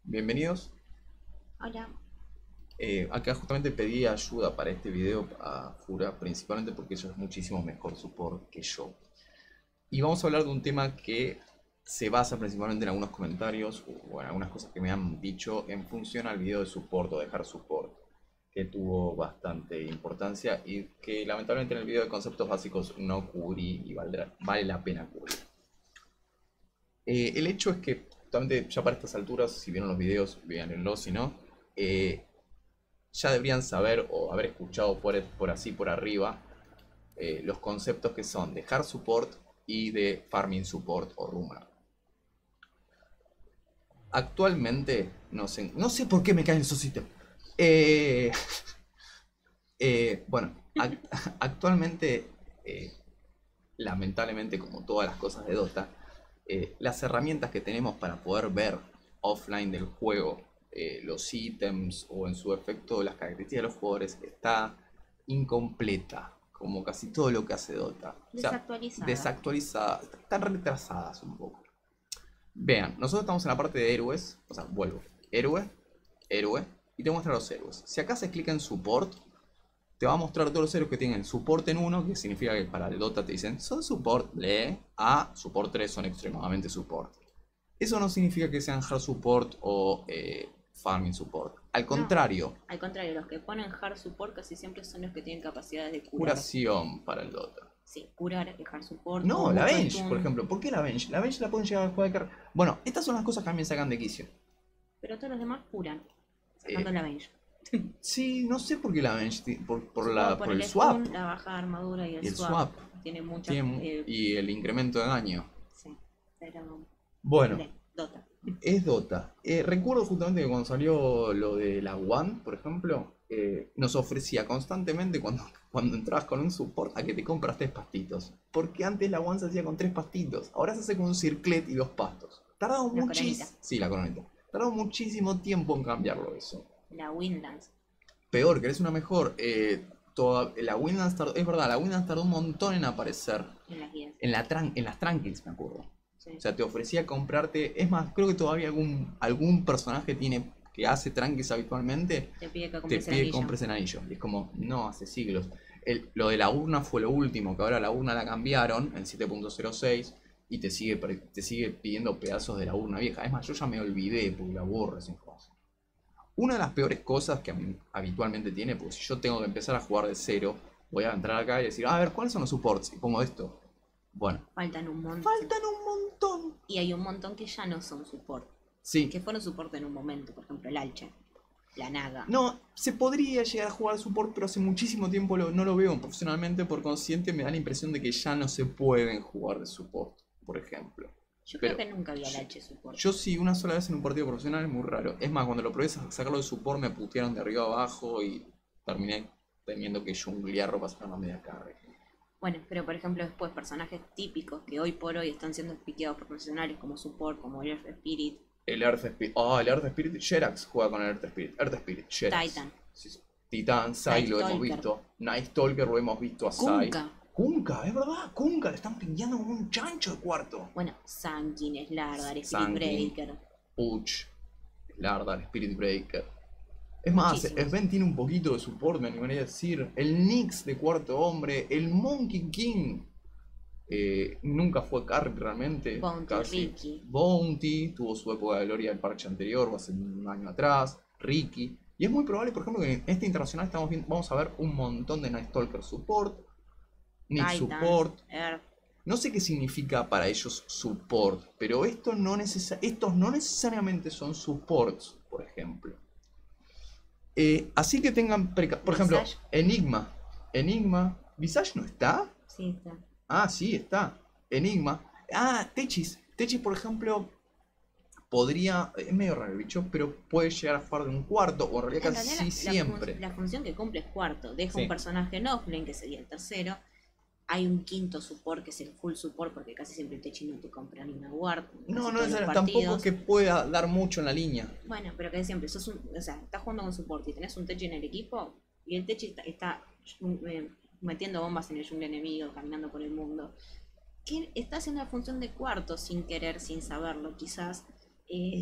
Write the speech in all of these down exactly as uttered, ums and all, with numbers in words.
Bienvenidos. Hola. Eh, acá justamente pedí ayuda para este video a Fura, principalmente porque ella es muchísimo mejor support que yo. Y vamos a hablar de un tema que se basa principalmente en algunos comentarios o en algunas cosas que me han dicho en función al video de support o dejar support, que tuvo bastante importancia y que lamentablemente en el video de conceptos básicos no cubrí y valdrá- vale la pena cubrir. Eh, el hecho es que, justamente ya para estas alturas, si vieron los videos, véanlo, si no, eh, ya deberían saber o haber escuchado por, por así por arriba eh, los conceptos que son de hard support y de farming support o rumor. Actualmente, no sé, no sé por qué me caen esos ítems. Eh, eh, bueno, ac- actualmente, eh, lamentablemente, como todas las cosas de Dota, eh, las herramientas que tenemos para poder ver offline del juego eh, los ítems o en su efecto las características de los jugadores está incompleta, como casi todo lo que hace Dota. O sea, Desactualizada. desactualizada, están retrasadas un poco. Vean, nosotros estamos en la parte de héroes, o sea, vuelvo, héroe, héroe, y te muestra los héroes. Si acá se clica en support, te va a mostrar todos los héroes que tienen support en uno, que significa que para el Dota te dicen son support, lee, a support tres son extremadamente support. Eso no significa que sean hard support o eh, farming support. Al No, contrario, al contrario, los que ponen hard support casi siempre son los que tienen capacidades de curar. curación para el Dota. Sí, curar es hard support o No, la mucho Venge, por stun. ejemplo. ¿Por qué la Venge? La Venge la pueden llegar a jugar de car- Bueno, estas son las cosas que a mí me sacan de quicio. Pero todos los demás curan, sacando Eh, la bench. sí, no sé por qué la Venge. ti- Por, por, Supongo la, por por el el swap. stun, la baja de armadura y el Y el swap. swap. Tiene muchas... Tiene mu- Eh, y el incremento de daño. sí, pero... Bueno, De Dota. es Dota. Eh, recuerdo justamente que cuando salió lo de la One, por ejemplo, eh, nos ofrecía constantemente cuando, cuando entrabas con un support a que te compras tres pastitos. Porque antes la One se hacía con tres pastitos. Ahora se hace con un circlet y dos pastos. Tardamos La coronita. muchísimo. Sí, la coronita. Tardamos muchísimo tiempo en cambiarlo eso. La Windlance. Peor, querés una mejor. Eh, toda, la Windlands tardó, es verdad, la Windlands tardó un montón en aparecer. En las guías. En, la tran- en las Tranquils, me acuerdo. Sí. O sea, te ofrecía comprarte. Es más, creo que todavía algún, algún personaje tiene que hace tranquis habitualmente. Te pide que Te compres el pide que anillo. compres el anillo. Y es como, no, hace siglos. El- lo de la urna fue lo último, que ahora la urna la cambiaron en siete punto cero seis y te sigue, pre- te sigue pidiendo pedazos de la urna vieja. Es más, yo ya me olvidé porque la aburre sin cosas. Una de las peores cosas que a mí habitualmente tiene, porque si yo tengo que empezar a jugar de cero, voy a entrar acá y decir, a ver, ¿cuáles son los supports? Y pongo esto. Bueno, Faltan un montón. faltan un montón. Y hay un montón que ya no son support. Sí, Que fueron support en un momento, por ejemplo el Alcha, la Naga. no, se podría llegar a jugar support, pero hace muchísimo tiempo lo- no lo veo profesionalmente, por consciente me da la impresión de que ya no se pueden jugar de support, por ejemplo. Yo Pero creo que nunca vi al yo, Alcha support. yo sí, una sola vez en un partido profesional es muy raro. Es más, cuando lo probé a sacarlo de support me putearon de arriba abajo y terminé teniendo que junglearlo para sacar la media carga. Bueno, pero por ejemplo después personajes típicos que hoy por hoy están siendo piqueados por profesionales como support, como el Earth Spirit, El Earth Spirit. Ah, el Earth Spirit. Sherax juega con el Earth Spirit. Earth Spirit, Sherax. Titan, Sí, sí. Titán, Sai Night lo hemos Stalker, visto. Night Stalker lo hemos visto a Sai. Kunkka. Kunkka, es verdad, Kunkka, le están peleando como un chancho de cuarto. Bueno, Sanguine, Slardar, Spirit Sanguine, Breaker. Puch, Slardar, Spirit Breaker. Es más, Muchísimos. Sven tiene un poquito de support, me animaría a decir. El Nyx de cuarto hombre, el Monkey King. Eh, nunca fue carry realmente. Bounty, Casi. Ricky. Bounty tuvo su época de gloria del parche anterior, hace un año atrás. Ricky. Y es muy probable, por ejemplo, que en este internacional estamos viendo, vamos a ver un montón de Night Stalker support, Nick Titan, support. Earth. No sé qué significa para ellos support, pero esto no necesa- estos no necesariamente son supports, por ejemplo. Eh, así que tengan preca- por ejemplo, Visage. Enigma. Enigma. ¿Visage no está? Sí, está. Ah, sí, está. Enigma. Ah, Techis. Techis, por ejemplo, podría. Es medio raro el bicho, pero puede llegar a jugar de un cuarto, o en realidad En casi realidad la, la fun- siempre. la función que cumple es cuarto. Deja Sí. un personaje en offlane, que sería el tercero. Hay un quinto support, que es el full support, porque casi siempre el Techi no te compra ni una ward. en No, casi no todos los es tampoco partidos. que pueda dar mucho en la línea. Bueno, pero que siempre, sos un, o sea, estás jugando con support y tenés un Techi en el equipo, y el Techi está, está eh, metiendo bombas en el jungle enemigo, caminando por el mundo. Que está haciendo la función de cuarto sin querer, sin saberlo, quizás. Eh,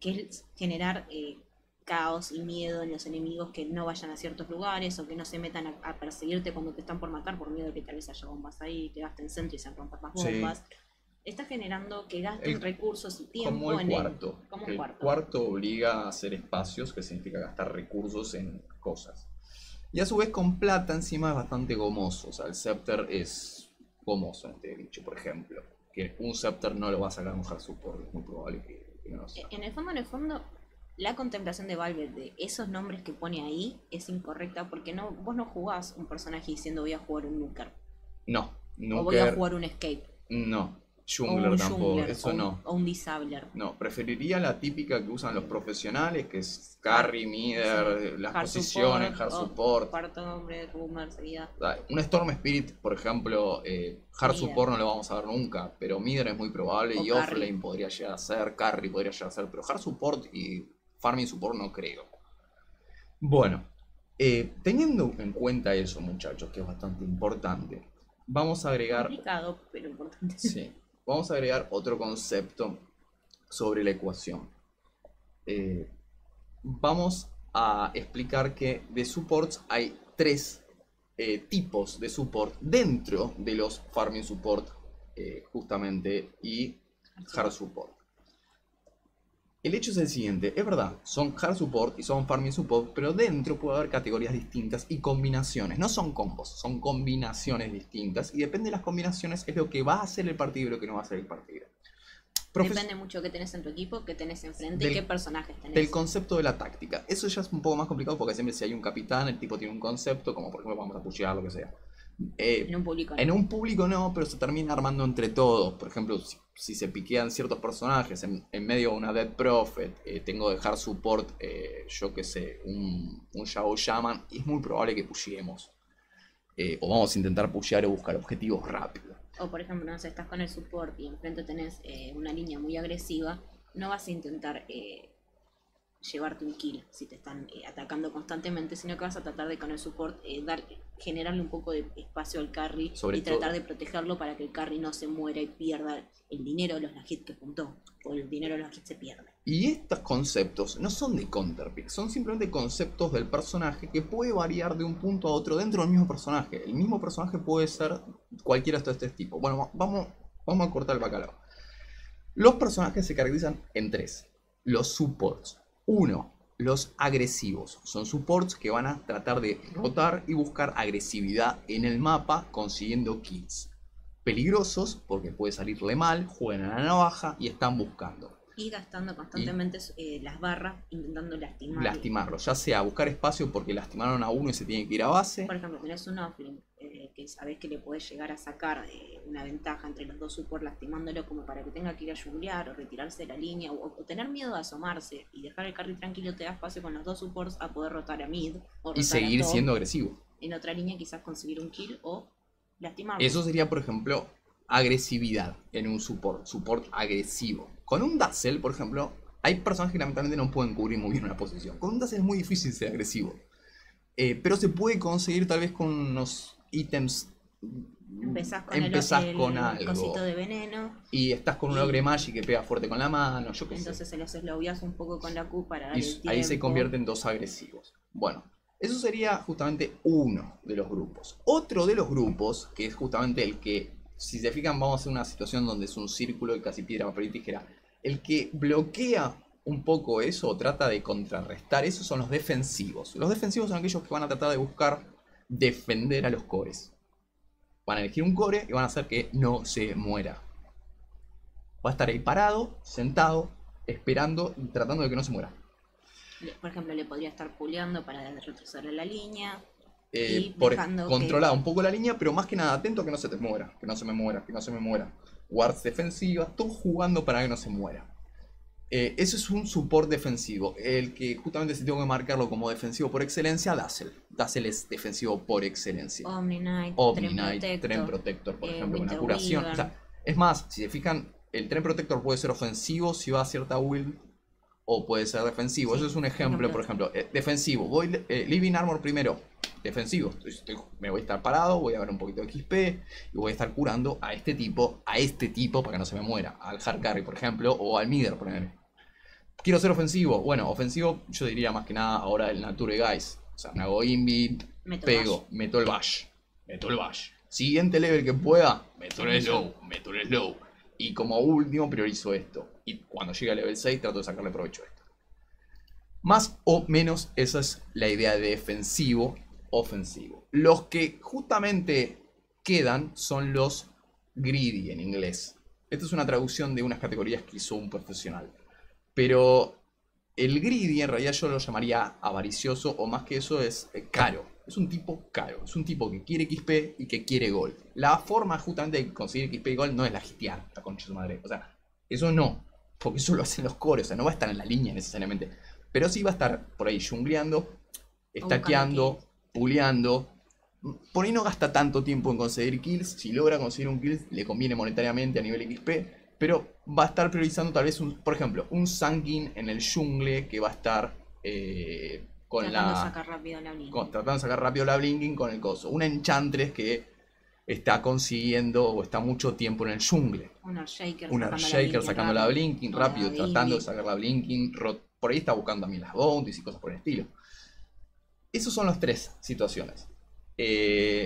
que es generar eh, caos y miedo en los enemigos, que no vayan a ciertos lugares o que no se metan a, a perseguirte cuando te están por matar por miedo de que tal vez haya bombas ahí, que gasten centro y se rompan más bombas. Sí. Está generando que gasten el, recursos y tiempo como el en cuarto. El, como el cuarto. cuarto obliga a hacer espacios, que significa gastar recursos en cosas. Y a su vez con plata encima es bastante gomoso. O sea, el Scepter es gomoso en este bicho, por ejemplo. Que un Scepter no lo va a sacar un Hard Support, es muy probable que, que no lo saque. En el fondo, en el fondo, la contemplación de Valve de esos nombres que pone ahí es incorrecta, porque no, vos no jugás un personaje diciendo voy a jugar un Nuker. No, Nuker. O voy a jugar un Escape. No. Jungler tampoco, jungler, eso o un, no. O un Disabler. No, preferiría la típica que usan los profesionales, que es carry, middle, sí. las hard posiciones, support, hard support. Cuarto nombre, rumor, seguida. Un Storm Spirit, por ejemplo, eh, hard middle. Support no lo vamos a ver nunca, pero middle es muy probable o y carry. Offlane podría llegar a ser, carry podría llegar a ser, pero hard support y farming support no creo. Bueno, eh, teniendo en cuenta eso, muchachos, que es bastante importante, vamos a agregar... Complicado, pero importante. Sí. Vamos a agregar otro concepto sobre la ecuación. Eh, vamos a explicar que de supports hay tres eh, tipos de support dentro de los farming support, eh, justamente, y hard support. El hecho es el siguiente, es verdad, son hard support y son farming support, pero dentro puede haber categorías distintas y combinaciones. No son combos, son combinaciones distintas y depende de las combinaciones es lo que va a hacer el partido y lo que no va a hacer el partido. Profe depende mucho de qué tenés en tu equipo, qué tenés enfrente del, y qué personajes tenés. Del concepto de la táctica. Eso ya es un poco más complicado porque siempre si hay un capitán, el tipo tiene un concepto, como por ejemplo vamos a pushear, lo que sea. Eh, en un público no. En un público no, pero se termina armando entre todos. Por ejemplo, si, si se piquean ciertos personajes en, en medio de una Dead Prophet, eh, tengo de hard support, eh, yo que sé, un, un Yao Shaman, y es muy probable que pusheemos. Eh, o vamos a intentar pushear o buscar objetivos rápido. O por ejemplo, no sé, estás con el support y enfrente tenés eh, una línea muy agresiva, no vas a intentar eh, llevarte un kill si te están eh, atacando constantemente, sino que vas a tratar de con el support eh, dar, generarle un poco de espacio al carry Sobre y tratar todo. de protegerlo para que el carry no se muera y pierda el dinero de los hits que juntó, o el dinero de los hits se pierde. Y estos conceptos no son de counterpick, son simplemente conceptos del personaje que puede variar de un punto a otro dentro del mismo personaje. El mismo personaje puede ser cualquiera de estos tipos. Bueno, vamos, vamos a cortar el bacalao. Los personajes se caracterizan en tres. Los supports. Uno, los agresivos. Son supports que van a tratar de rotar y buscar agresividad en el mapa consiguiendo kills. Peligrosos porque puede salirle mal, juegan a la navaja y están buscando. Y gastando constantemente y, eh, las barras, intentando lastimar. Lastimarlo, ya sea buscar espacio porque lastimaron a uno y se tiene que ir a base. Por ejemplo, tenés un offlane eh, que sabés que le podés llegar a sacar eh, una ventaja entre los dos supports lastimándolo como para que tenga que ir a junglear o retirarse de la línea o, o tener miedo de asomarse y dejar el carry tranquilo, te da espacio con los dos supports a poder rotar a mid o rotar y seguir a top, siendo agresivo. En otra línea quizás conseguir un kill o lastimarlo. Eso sería, por ejemplo, agresividad en un support, support agresivo. Con un Dazzle, por ejemplo, hay personajes que lamentablemente no pueden cubrir muy bien una posición. Con un Dazzle es muy difícil ser agresivo. Eh, pero se puede conseguir tal vez con unos ítems. Empezás con, Empezás el, con el algo. cosito de veneno. Y estás con un ogre magic que pega fuerte con la mano. Yo qué entonces sé. se los slowías un poco con la Q para dar y el tiempo. Ahí se convierten en dos agresivos. Bueno, eso sería justamente uno de los grupos. Otro de los grupos, que es justamente el que, si se fijan, vamos a hacer una situación donde es un círculo y casi piedra, papel y tijera. El que bloquea un poco eso o trata de contrarrestar eso son los defensivos. Los defensivos son aquellos que van a tratar de buscar defender a los cores. Van a elegir un core y van a hacer que no se muera. Va a estar ahí parado, sentado, esperando y tratando de que no se muera. Por ejemplo, le podría estar puleando para retroceder la línea. Eh, y por dejando controlar que... un poco la línea, pero más que nada atento a que no se te muera, que no se me muera, que no se me muera. Wards defensivas, todo jugando para que no se muera. Eh, eso es un support defensivo. El que justamente si tengo que marcarlo como defensivo por excelencia, Dazzle. Dazzle es defensivo por excelencia. Omni Knight, Omni Tren Knight, Protector, Tren Protector, por eh, ejemplo, Winter una curación. Weaver. O sea, es más, si se fijan, el Tren Protector puede ser ofensivo si va a cierta build, o puede ser defensivo. Sí, Eso es un ejemplo, por ejemplo. Eh, defensivo, voy eh, Living Armor primero. Defensivo, estoy, estoy, me voy a estar parado, voy a ver un poquito de X P y voy a estar curando a este tipo, a este tipo para que no se me muera, al hard carry por ejemplo, o al middle por ejemplo. Quiero ser ofensivo. Bueno, ofensivo yo diría más que nada ahora el Nature Guys. O sea, me hago invi, Meto pego, bash. meto el bash. Meto el bash. Siguiente level que pueda, meto el slow, meto el slow. Y como último priorizo esto. Y cuando llegue a level seis trato de sacarle provecho a esto. Más o menos esa es la idea de defensivo, ofensivo. Los que justamente quedan son los greedy en inglés. Esta es una traducción de unas categorías que hizo un profesional. Pero el greedy en realidad yo lo llamaría avaricioso, o más que eso es caro. Es un tipo caro, es un tipo que quiere X P y que quiere gold. La forma justamente de conseguir X P y gold no es la hitear, la concha de su madre. O sea, eso no, porque eso lo hacen los cores, o sea, no va a estar en la línea necesariamente. Pero sí va a estar por ahí jungleando, stackeando, puleando. Por ahí no gasta tanto tiempo en conseguir kills. Si logra conseguir un kill, le conviene monetariamente a nivel X P. Pero va a estar priorizando tal vez, un, por ejemplo, un Sanguin en el jungle que va a estar eh, con tratando la... de sacar rápido la Blinking. Con, tratando de sacar rápido la Blinking con el coso. Una Enchantress que está consiguiendo o está mucho tiempo en el jungle. Un Earthshaker Un sacando, Earthshaker la, sacando la Blinking rápido, la tratando de Invi. sacar la Blinking. Por ahí está buscando también las bounties y cosas por el estilo. Esas son las tres situaciones. Eh,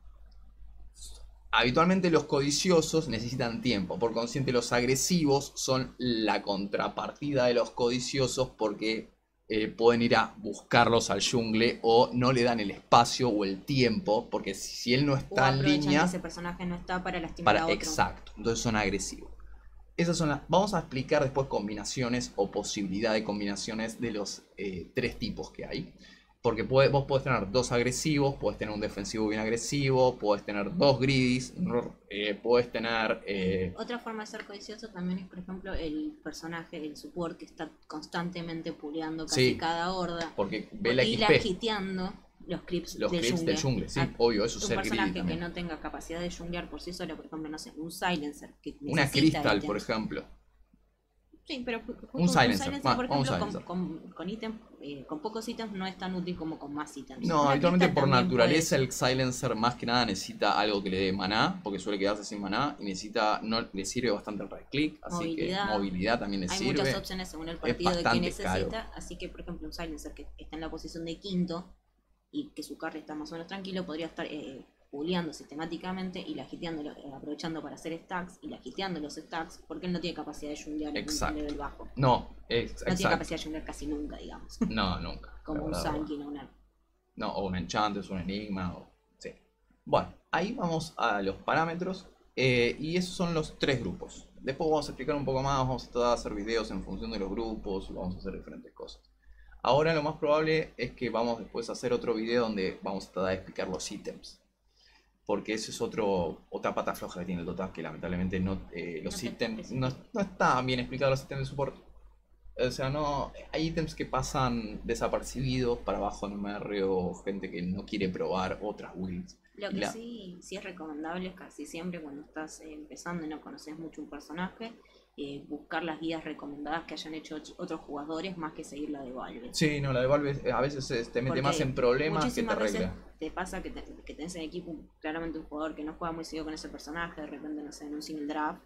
habitualmente los codiciosos necesitan tiempo. Por consiguiente, los agresivos son la contrapartida de los codiciosos porque eh, pueden ir a buscarlos al jungle o no le dan el espacio o el tiempo. Porque si él no está en línea, que ese personaje no está para lastimar para, a otro. Exacto, entonces son agresivos. Esas son las. Vamos a explicar después combinaciones o posibilidad de combinaciones de los eh, tres tipos que hay. Porque puede, vos podés tener dos agresivos, podés tener un defensivo bien agresivo, podés tener dos greedies, eh, podés tener... Eh... Otra forma de ser codicioso también es, por ejemplo, el personaje, el support que está constantemente puleando casi sí, cada horda. Porque ve la y X P. la hiteando los clips, los del, clips jungle. del jungle. Sí, a, obvio, eso es un ser greedy personaje también. que no tenga capacidad de junglear por sí solo, por ejemplo, no sé, un silencer. Que Una Crystal, por ejemplo. Sí, pero justo un silencer, un silencer Va, por ejemplo, un silencer. con, con, con, ítem, eh, con pocos ítems no es tan útil como con más ítems. No, Una habitualmente por naturaleza puede... el silencer más que nada necesita algo que le dé maná, porque suele quedarse sin maná, y necesita, no le sirve bastante el right click, así movilidad. que movilidad también le Hay sirve. muchas opciones según el partido de que necesita, caro. así que por ejemplo un silencer que está en la posición de quinto y que su carry está más o menos tranquilo, podría estar eh, puleando sistemáticamente y la hiteando, eh, aprovechando para hacer stacks y la hiteando los stacks, porque él no tiene capacidad de junglear en un nivel bajo. No, es, no exacto. tiene capacidad de junglear casi nunca, digamos. No, nunca. Como un Sanguin o una... No, o un Enchantress, un Enigma, o... sí. Bueno, ahí vamos a los parámetros, eh, y esos son los tres grupos. Después vamos a explicar un poco más, vamos a tratar de hacer videos en función de los grupos, vamos a hacer diferentes cosas. Ahora lo más probable es que vamos después a hacer otro video donde vamos a tratar de explicar los ítems. Porque eso es otro, otra pata floja que tiene el Dota, que lamentablemente no, eh, los no ítems no, no están bien explicados los ítems de support. O sea, no, hay ítems que pasan desapercibidos para abajo en M R o gente que no quiere probar otras builds. Lo que la... sí, sí es recomendable es casi siempre cuando estás eh, empezando y no conoces mucho un personaje, eh, buscar las guías recomendadas que hayan hecho otros jugadores más que seguir la de Valve. Sí, no, la de Valve a veces te mete Porque más en problemas que te arregla. Te pasa que, te, que tenés en equipo claramente un jugador que no juega muy seguido con ese personaje, de repente, no sé, en un single draft,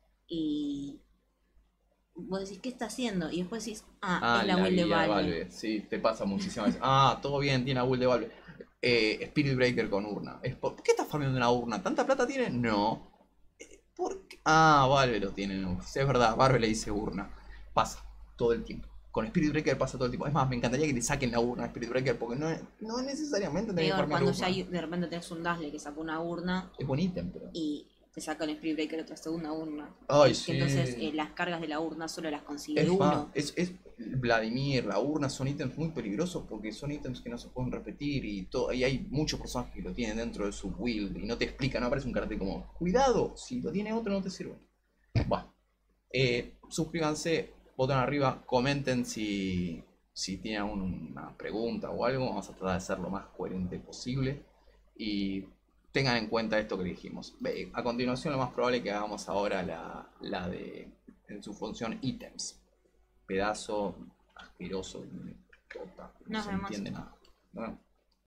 y vos decís, ¿qué está haciendo? Y después decís, ah, ah es la, la build de Valve. Valve. Sí, te pasa muchísimas veces. Ah, todo bien, tiene la build de Valve. Eh, Spirit Breaker con urna. Es por, ¿por qué estás farmeando una urna? ¿Tanta plata tiene? No. ¿Por qué? Ah, Valve lo tiene. No. Sí, es verdad, Valve le dice urna. Pasa todo el tiempo. Con Spirit Breaker pasa todo el tiempo. Es más, me encantaría que le saquen la urna a Spirit Breaker porque no, no necesariamente tenés que farmear cuando urna. ya hay, de repente tenés un Dazzle que sacó una urna. Es buen ítem, pero... Y te saca el Spirit Breaker otra segunda urna. Ay, que sí. Entonces eh, las cargas de la urna solo las consigue es uno. Es, es Vladimir, la urna son ítems muy peligrosos porque son ítems que no se pueden repetir y, todo, y hay muchos personajes que lo tienen dentro de su build y no te explican, no aparece un cartel como cuidado, si lo tiene otro no te sirve. Bueno, eh, suscríbanse, botón arriba, comenten si, si tienen una pregunta o algo, vamos a tratar de ser lo más coherente posible y tengan en cuenta esto que dijimos. A continuación lo más probable es que hagamos ahora la, la de, en su función ítems. Pedazo asqueroso, tota, no Nos se vemos. entiende nada. ¿No?